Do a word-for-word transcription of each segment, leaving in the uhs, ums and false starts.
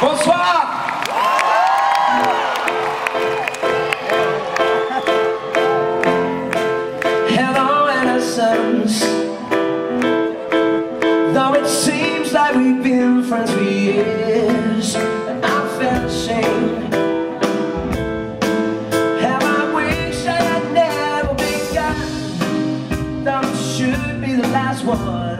Bonsoir. Hello, innocence. Though it seems like we've been friends for years, and I feel ashamed. How I wish I had never begun. Though it should be the last one,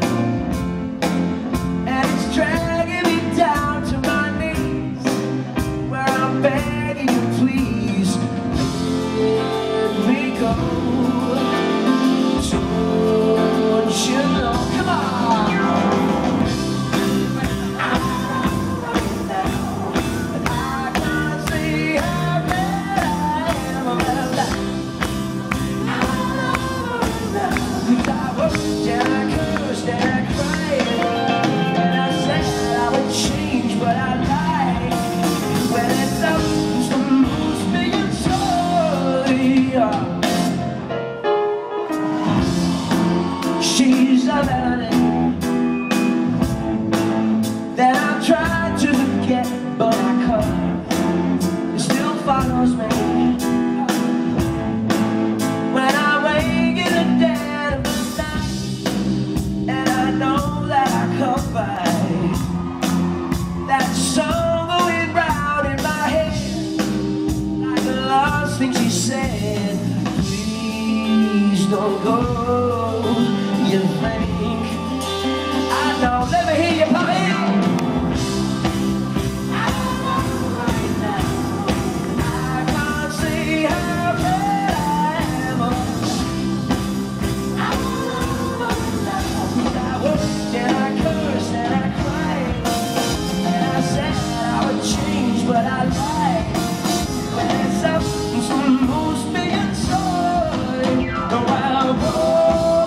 and it's dragging me down to my knees, where I'm begging you, please let me go. Don't you know? Come on. She's a melody that I tried to forget, but I can't. It still follows me when I wake in the dead of the night, and I know that I come by that song going round in my head, like the last thing she said. Please don't go. You think I know? Let me hear you, puppy. I don't know right now. I can't see how bad I am. I don't know right now. I worked and I cursed and I cried, and I said I would change, but I lied. But there's something moves me inside. No, I won't.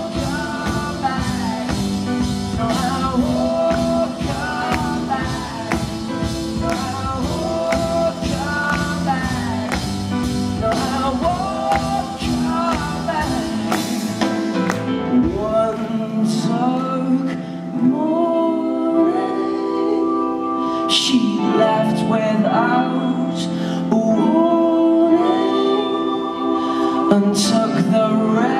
She left without a warning and took the rest.